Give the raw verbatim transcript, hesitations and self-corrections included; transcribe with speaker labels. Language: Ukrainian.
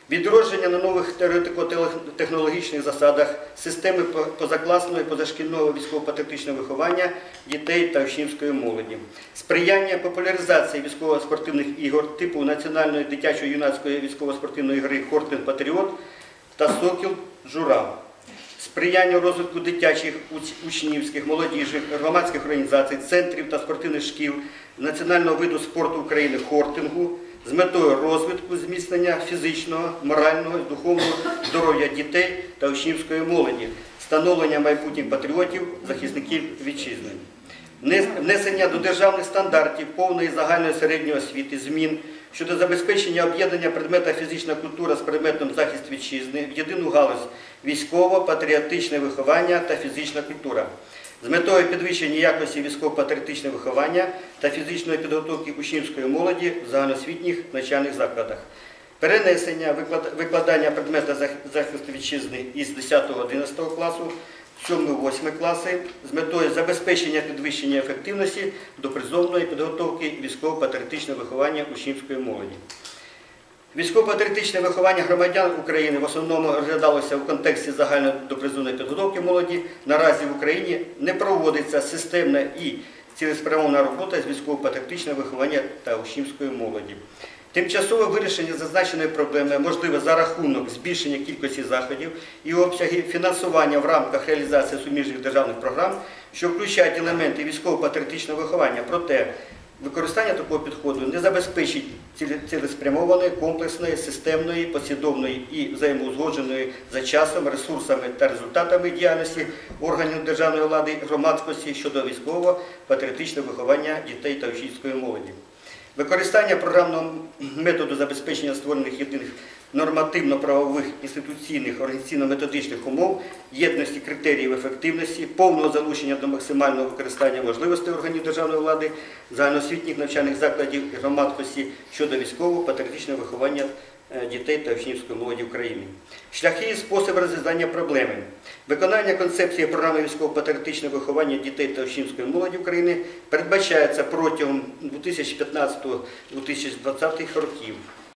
Speaker 1: відродження на нових теоретико-технологічних засадах системи позакласного і позашкільного військово-патріотичного виховання дітей та учнівської молоді, сприяння популяризації військово-спортивних ігор типу національної дитячо-юнацької військово-спортивної гри «Хортин-Патріот» та «Сокіл-Журавль», сприяння розвитку дитячих, учнівських, молодіжних, громадських організацій, центрів та спортивних шкіл національного виду спорту України хортингу з метою розвитку, зміцнення фізичного, морального і духовного здоров'я дітей та учнівської молоді, становлення майбутніх патріотів, захисників вітчизни. Внесення до державних стандартів повної загальної середньої освіти змін щодо забезпечення об'єднання предмета фізична культура з предметом захист вітчизни в єдину галузь військово-патріотичне виховання та фізична культура з метою підвищення якості військово-патріотичного виховання та фізичної підготовки учнівської молоді в загальноосвітніх навчальних закладах. Перенесення викладання предмета захисту вітчизни із десятого-одинадцятого класу в сьомий-восьмий класи з метою забезпечення підвищення ефективності до призовної підготовки військово-патріотичного виховання учнівської молоді. Військово-патріотичне виховання громадян України в основному розглядалося в контексті загальної допризовної підготовки молоді. Наразі в Україні не проводиться системна і цілеспрямована робота з військово-патріотичного виховання та учнівської молоді. Тимчасове вирішення зазначеної проблеми можливе за рахунок збільшення кількості заходів і обсягів фінансування в рамках реалізації суміжних державних програм, що включають елементи військово-патріотичного виховання. Проте використання такого підходу не забезпечить цілеспрямованої, комплексної, системної, послідовної і взаємоузгодженої за часом, ресурсами та результатами діяльності органів державної влади і громадськості щодо військово-патріотичного виховання дітей та учнівської молоді. Використання програмного методу забезпечення створених єдиних нормативно-правових, інституційних, організаційно-методичних умов, єдності критеріїв ефективності, повного залучення до максимального використання можливостей органів державної влади, загальноосвітніх навчальних закладів і громадськості щодо військово-патріотичного виховання дітей та учнівської молоді України. Шляхи і способи розв'язання проблеми. Виконання концепції програми військово-патріотичного виховання дітей та учнівської молоді України передбачається протягом дві тисячі п'ятнадцятого - дві тисячі двадцятого років.